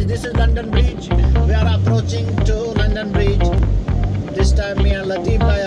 This is London Bridge. We are approaching to London Bridge. This time me and Latif bhai